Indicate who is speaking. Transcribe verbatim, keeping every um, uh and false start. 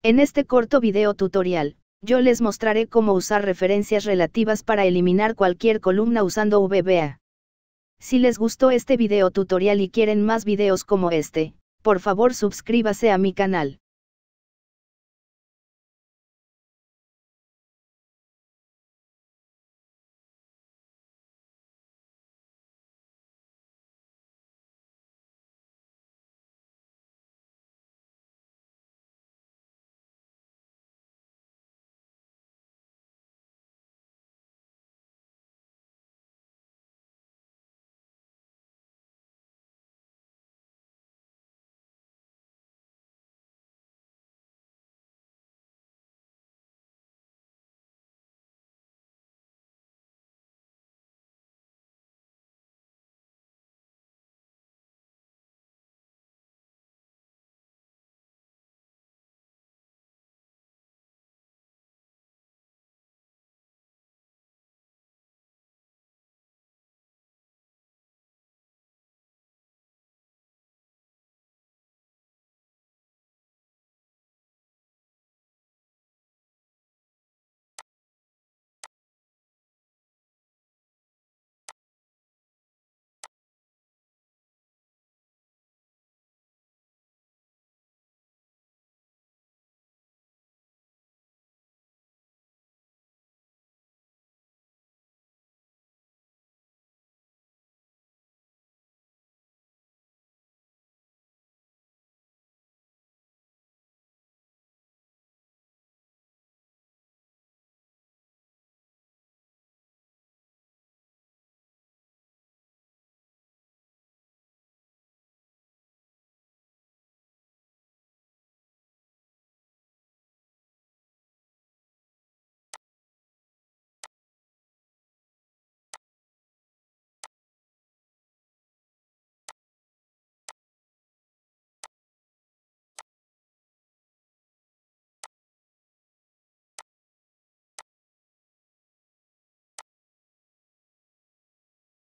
Speaker 1: En este corto video tutorial, yo les mostraré cómo usar referencias relativas para eliminar cualquier columna usando V B A. Si les gustó este video tutorial y quieren más videos como este, por favor suscríbase a mi canal.